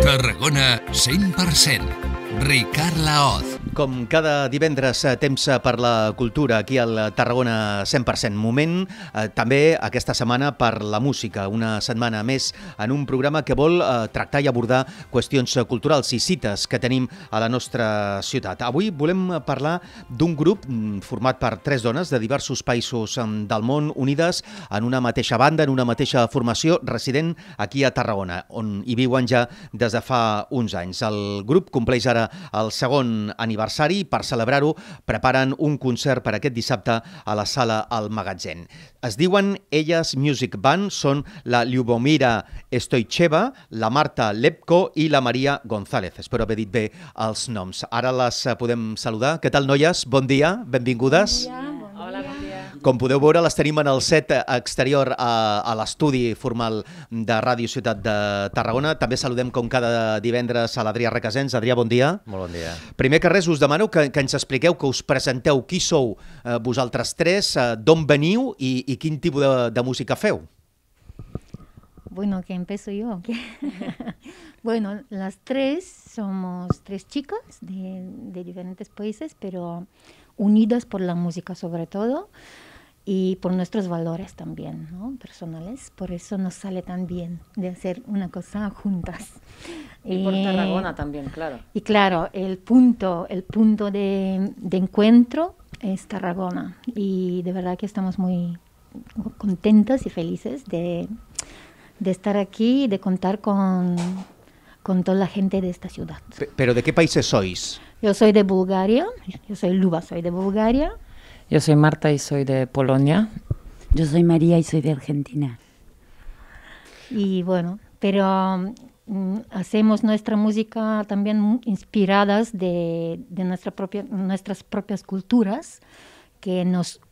Tarragona 100%. Ricard Laoz. Com cada divendres, temps per la cultura aquí al Tarragona 100%. Moment també aquesta setmana per la música. Una setmana més en un programa que vol tractar i abordar qüestions culturals i cites que tenim a la nostra ciutat. Avui volem parlar d'un grup format per 3 dones de diversos països del món unides en una mateixa banda, en una mateixa formació, resident aquí a Tarragona, on hi viuen ja des de fa uns anys. El grup compleix ara el segon aniversari i per celebrar-ho preparen un concert per aquest dissabte a la sala El Magatzem. Es diuen Elles Music Band, són la Lyubomira Stoicheva, la Marta Lepko i la Maria González. Espero haver dit bé els noms. Ara les podem saludar. Què tal, noies? Bon dia, benvingudes. Bon dia. Hola, bon dia. Com podeu veure, les tenim en el set exterior a l'estudi formal de Ràdio Ciutat de Tarragona. També saludem com cada divendres a l'Adrià Requesens. Adrià, bon dia. Molt bon dia. Primer que res, us demano que ens expliqueu, que us presenteu qui sou vosaltres tres, d'on veniu i quin tipus de música feu. Bueno, que empiezo yo. ¿Okay? Bueno, las tres somos 3 chicas de diferentes países, pero unidas por la música sobre todo y por nuestros valores también, ¿no? Personales. Por eso nos sale tan bien de hacer una cosa juntas. Y por Tarragona también, claro. Y claro, el punto de encuentro es Tarragona. Y de verdad que estamos muy contentas y felices de estar aquí y de contar con toda la gente de esta ciudad. ¿Pero de qué países sois? Yo soy de Bulgaria, yo soy Luba, soy de Bulgaria. Yo soy Marta y soy de Polonia. Yo soy María y soy de Argentina. Y bueno, pero hacemos nuestra música también inspiradas de nuestras propias culturas que nos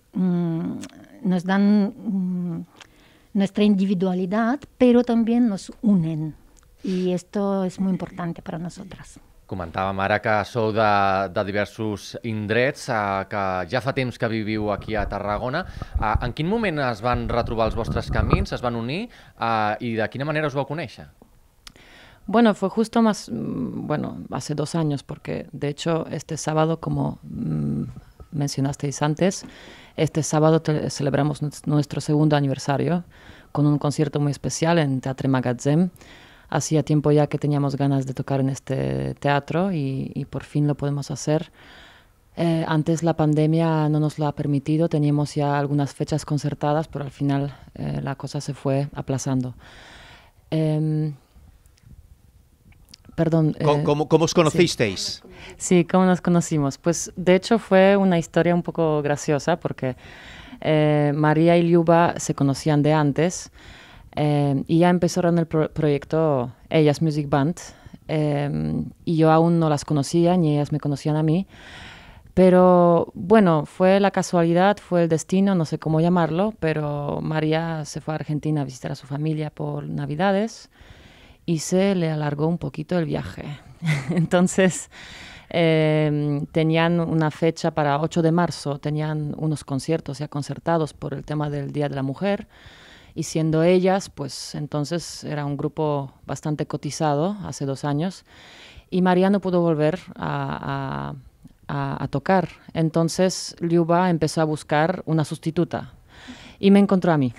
dan nuestra individualidad, pero también nos unen. I esto és molt important per a nosaltres. Comentàvem ara que sou de diversos indrets, que ja fa temps que viviu aquí a Tarragona. En quin moment es van retrobar els vostres camins, es van unir i de quina manera us vau conèixer? Bueno, fue justo hace 2 años, porque de hecho este sábado, como mencionasteis antes, este sábado celebramos nuestro segundo aniversario con un concierto muy especial en Teatre Magatzem. Hacía tiempo ya que teníamos ganas de tocar en este teatro y por fin lo podemos hacer. Antes la pandemia no nos lo ha permitido, teníamos ya algunas fechas concertadas, pero al final la cosa se fue aplazando. Perdón. ¿Cómo os conocisteis? Sí, ¿cómo nos conocimos? Pues de hecho fue una historia un poco graciosa porque María y Liuba se conocían de antes. Y ya empezaron el proyecto Ellas Music Band y yo aún no las conocía ni ellas me conocían a mí, pero bueno, fue la casualidad, fue el destino, no sé cómo llamarlo, pero María se fue a Argentina a visitar a su familia por Navidades y se le alargó un poquito el viaje. Entonces tenían una fecha para 8 de marzo, tenían unos conciertos ya concertados por el tema del Día de la Mujer. Y siendo ellas, pues entonces era un grupo bastante cotizado hace 2 años y María no pudo volver a tocar. Entonces Liuba empezó a buscar una sustituta y me encontró a mí.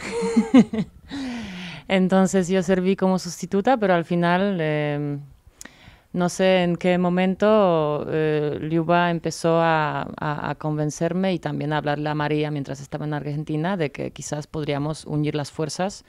Entonces yo serví como sustituta, pero al final no sé en qué momento Liuba empezó a convencerme y también a hablarle a María mientras estaba en Argentina de que quizás podríamos unir las fuerzas.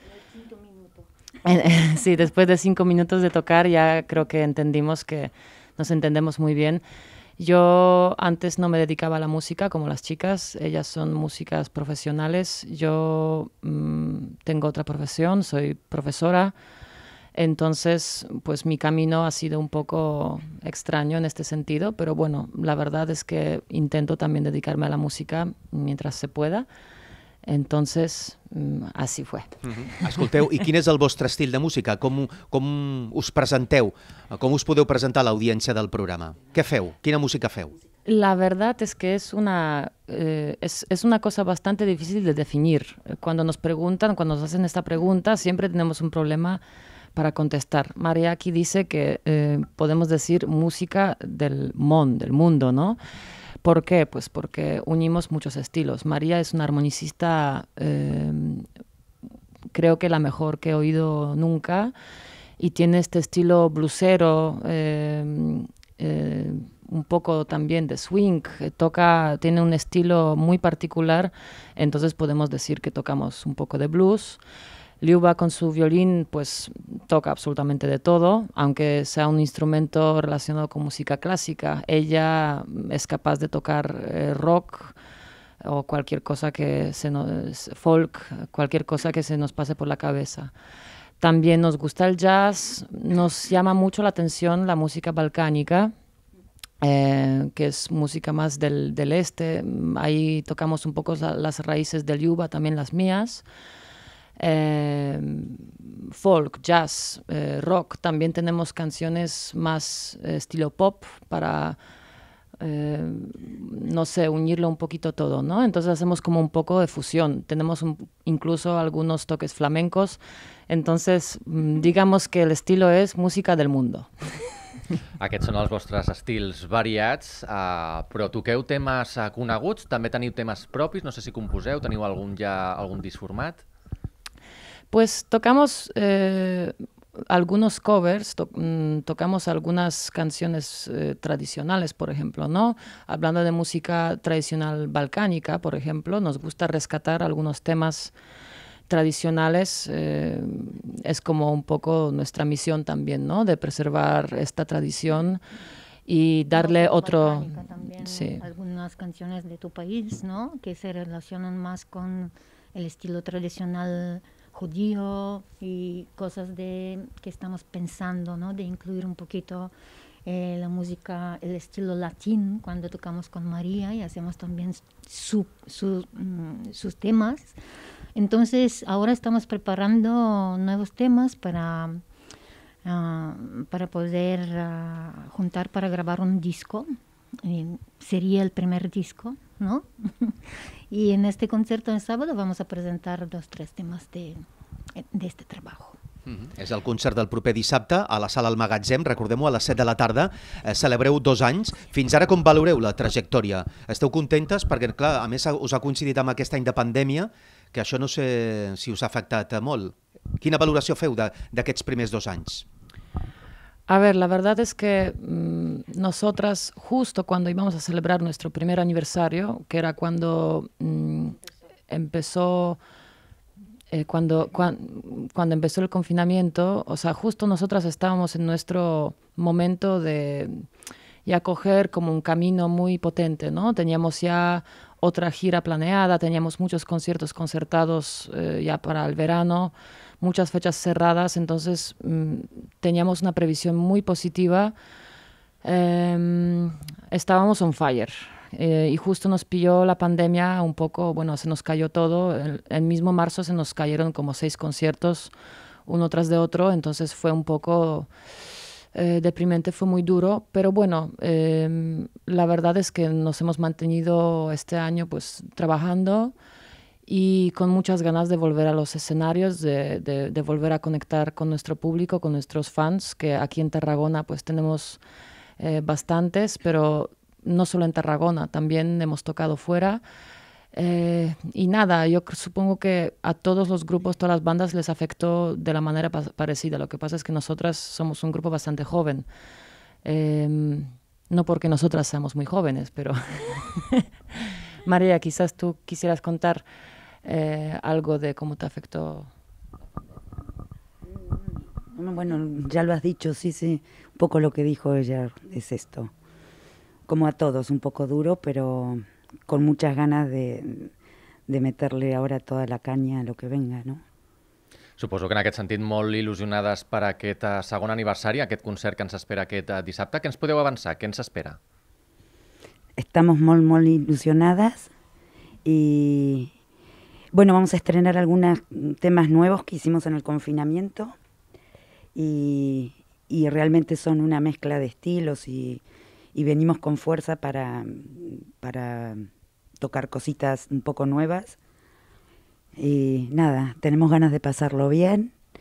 Sí, después de 5 minutos de tocar ya creo que entendimos que nos entendemos muy bien. Yo antes no me dedicaba a la música como las chicas, ellas son músicas profesionales. Yo tengo otra profesión, soy profesora. Entonces, pues mi camino ha sido un poco extraño en este sentido, pero bueno, la verdad es que intento también dedicarme a la música mientras se pueda. Entonces, així fue. Escolteu, i quin és el vostre estil de música? Com us presenteu? Com us podeu presentar a l'audiència del programa? Què feu? Quina música feu? La verdad es que es una cosa bastante difícil de definir. Cuando nos preguntan, cuando nos hacen esta pregunta, siempre tenemos un problema para contestar. María aquí dice que podemos decir música del mundo, ¿no? ¿Por qué? Pues porque unimos muchos estilos. María es una armonicista, creo que la mejor que he oído nunca, y tiene este estilo bluesero, un poco también de swing, tiene un estilo muy particular, entonces podemos decir que tocamos un poco de blues. Liuba con su violín pues toca absolutamente de todo, aunque sea un instrumento relacionado con música clásica. Ella es capaz de tocar rock o cualquier cosa folk, cualquier cosa que se nos pase por la cabeza. También nos gusta el jazz, nos llama mucho la atención la música balcánica, que es música más del este. Ahí tocamos un poco las raíces de Liuba, también las mías. Folk, jazz, rock. También tenemos canciones más estilo pop para, no sé, unirlo un poquito todo, ¿no? Entonces hacemos como un poco de fusión. Tenemos incluso algunos toques flamencos. Entonces, digamos que el estilo es música del mundo. Aquests són els vostres estils variats, però toqueu temes coneguts? També teniu temes propis? No sé si composeu, teniu algun disc format? Pues tocamos algunos covers, tocamos algunas canciones tradicionales, por ejemplo, ¿no? Hablando de música tradicional balcánica, por ejemplo, nos gusta rescatar algunos temas tradicionales, es como un poco nuestra misión también, ¿no? De preservar esta tradición y darle otro... También, sí. Algunas canciones de tu país, ¿no? Que se relacionan más con el estilo tradicional judío y cosas que estamos pensando, ¿no? De incluir un poquito la música, el estilo latín cuando tocamos con María y hacemos también sus temas. Entonces ahora estamos preparando nuevos temas para poder juntar para grabar un disco. Sería el primer disco, ¿no? Y en este concierto de sábado vamos a presentar 2-3 temas de este trabajo. És el concert del proper dissabte a la Sala El Magatzem, recordem-ho, a les 7 de la tarda. Celebreu 2 anys. Fins ara com valoreu la trajectòria? Esteu contentes? Perquè, clar, a més us ha coincidit amb aquest any de pandèmia, que això no sé si us ha afectat molt. Quina valoració feu d'aquests primers 2 anys? A ver, la verdad es que nosotras, justo cuando íbamos a celebrar nuestro primer aniversario, que era cuando empezó... Cuando empezó el confinamiento, o sea, justo nosotras estábamos en nuestro momento de ya coger como un camino muy potente, ¿no? Teníamos ya otra gira planeada, teníamos muchos conciertos concertados ya para el verano, muchas fechas cerradas, entonces teníamos una previsión muy positiva. Estábamos on fire. Y justo nos pilló la pandemia un poco, bueno, se nos cayó todo. El mismo marzo se nos cayeron como 6 conciertos, uno tras de otro, entonces fue un poco deprimente, fue muy duro, pero bueno, la verdad es que nos hemos mantenido este año pues trabajando y con muchas ganas de volver a los escenarios, de volver a conectar con nuestro público, con nuestros fans, que aquí en Tarragona pues tenemos bastantes, pero no solo en Tarragona, también hemos tocado fuera. Y nada, yo supongo que a todos los grupos, todas las bandas les afectó de la manera parecida. Lo que pasa es que nosotras somos un grupo bastante joven. No porque nosotras seamos muy jóvenes, pero... María, quizás tú quisieras contar algo de cómo te afectó. Bueno, ya lo has dicho, sí, un poco lo que dijo ella es esto. Como a todos, un poco duro, pero con muchas ganas de meterle ahora toda la caña a lo que venga, ¿no? Suposo que en aquest sentit molt il·lusionades per aquest segon aniversari, aquest concert que ens espera aquest dissabte. Què ens podeu avançar? Què ens espera? Estamos muy ilusionadas y bueno, vamos a estrenar algunos temas nuevos que hicimos en el confinamiento y realmente son una mezcla de estilos y venimos con fuerza para tocar cositas un poco nuevas y nada, tenemos ganas de pasarlo bien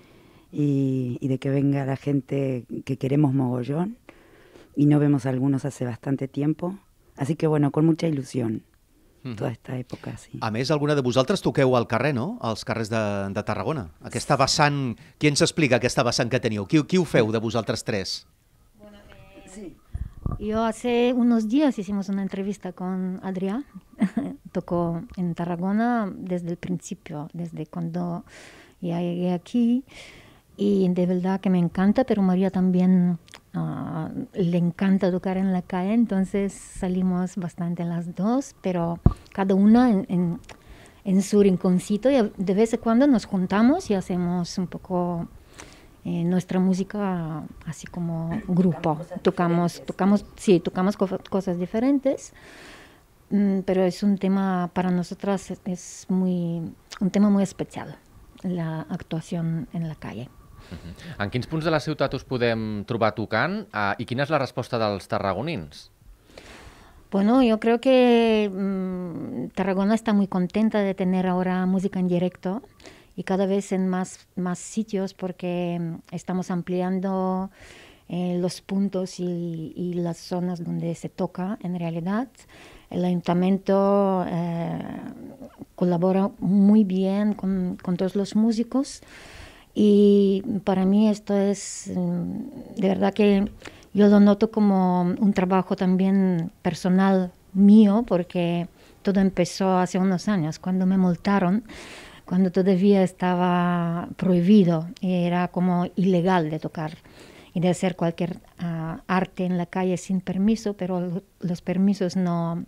y de que venga la gente que queremos mogollón y no vemos a algunos hace bastante tiempo. Así que bueno, con mucha ilusión. Toda esta època, sí. A més, alguna de vosaltres toqueu al carrer, no? Als carrers de Tarragona. Aquesta vessant... Qui ens explica aquesta vessant que teniu? Qui ho feu de vosaltres tres? Sí. Yo hace unos días hicimos una entrevista con Adrià. Tocó en Tarragona desde el principio, desde cuando ya llegué aquí. Y de verdad que me encanta, pero María también le encanta tocar en la calle, entonces salimos bastante las dos, pero cada una en su rinconcito, y de vez en cuando nos juntamos y hacemos un poco nuestra música así como grupo. Tocamos cosas diferentes, pero es un tema para nosotras, es un tema muy especial, la actuación en la calle. En quins punts de la ciutat us podem trobar tocant i quina és la resposta dels tarragonins? Bueno, yo creo que Tarragona está muy contenta de tener ahora música en directo y cada vez en más sitios, porque estamos ampliando los puntos y las zonas donde se toca en realidad. El ayuntamiento colabora muy bien con todos los músicos. Y para mí esto es, de verdad que yo lo noto como un trabajo también personal mío, porque todo empezó hace unos años, cuando me multaron, cuando todavía estaba prohibido y era como ilegal de tocar y de hacer cualquier arte en la calle sin permiso, pero los permisos no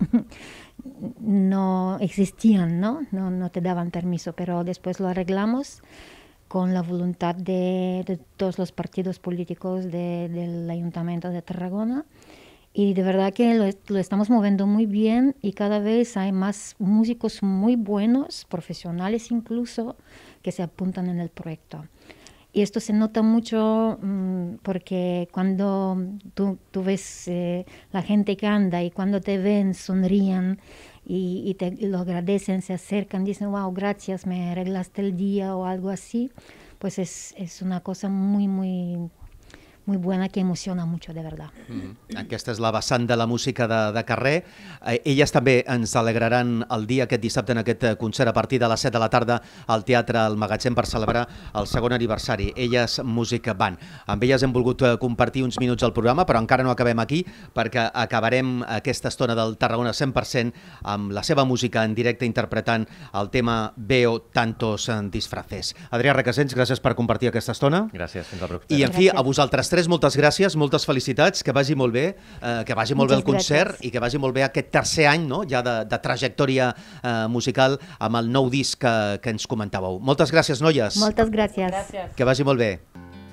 existían, no te daban permiso, pero después lo arreglamos con la voluntad de todos los partidos políticos del Ayuntamiento de Tarragona. Y de verdad que lo estamos moviendo muy bien y cada vez hay más músicos muy buenos, profesionales incluso, que se apuntan en el proyecto. Y esto se nota mucho porque cuando tú ves la gente que anda y cuando te ven, sonríen y te lo agradecen, se acercan, dicen, wow, gracias, me arreglaste el día o algo así, pues es una cosa muy, muy, muy buena que emociona mucho, de verdad. Aquesta és la vessant de la música de carrer. Elles també ens alegraran el dia aquest dissabte en aquest concert a partir de les 7 de la tarda al Teatre El Magatzem per celebrar el segon aniversari. Elles Music Band. Amb elles hem volgut compartir uns minuts al programa, però encara no acabem aquí perquè acabarem aquesta estona del Tarragona 100% amb la seva música en directe interpretant el tema Veo tantos disfraces. Adrià Requesens, gràcies per compartir aquesta estona. Gràcies, fins la propera. I en fi, a vosaltres tres, moltes gràcies, moltes felicitats, que vagi molt bé, el concert i que vagi molt bé aquest tercer any, no?, ja de trajectòria musical amb el nou disc que ens comentàveu. Moltes gràcies, noies. Moltes gràcies. Que vagi molt bé.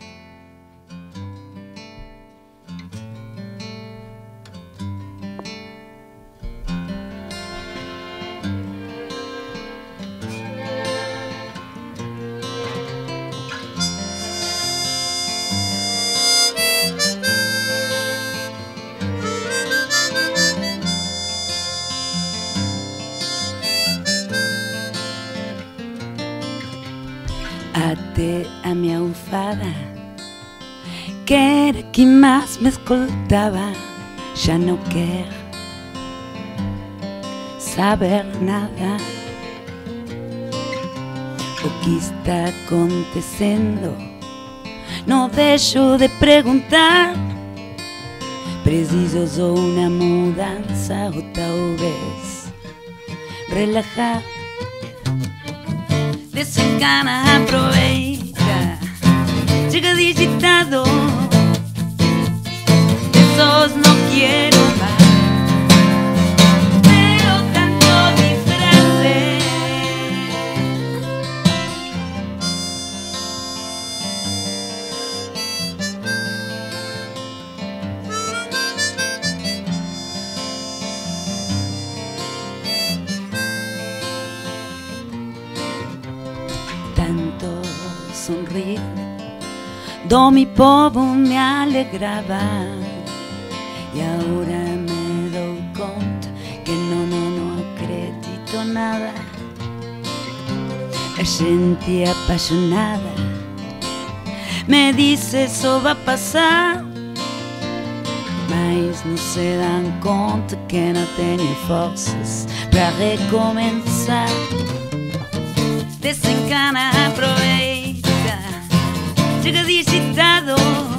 Até a minha almofada, que era quem mais me escoltava. Já não quer saber nada. O que está acontecendo, não deixo de perguntar. Preciso só uma mudança ou talvez relajar. Desencana, aproveita, llega digitado, esos no quiero más. Veo tanto disfraces, tanto sonreír, do mi povo me alegraba. E agora me dou conta que não acredito nada. A gente apaixonada me dice eso va a passar, mas não se dão conta que não tenho forças para recomeçar. Desencana, aproveita, chega digitado,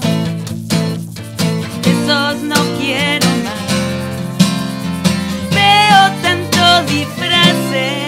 esos no quiero más. Veo tantos disfraces.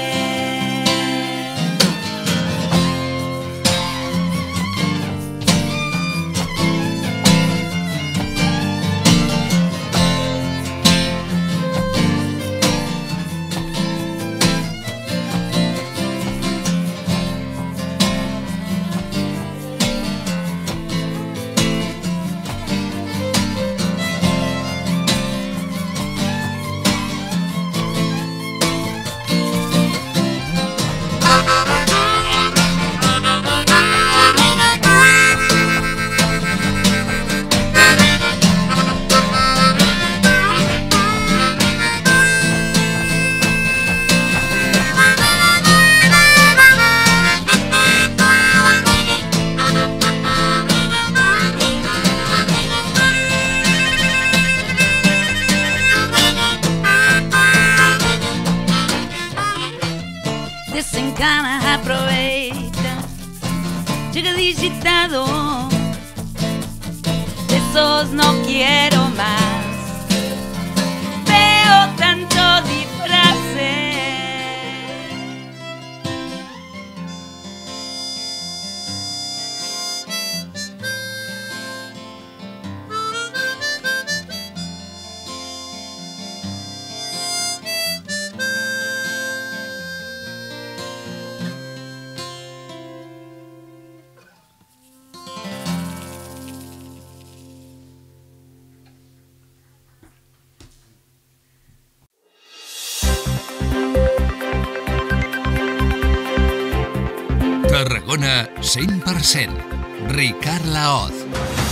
Desencana, aproveita, chega digitado, esos no quiero más. Veo tantos disfraces. Tarragona 100%. Ricard Laoz.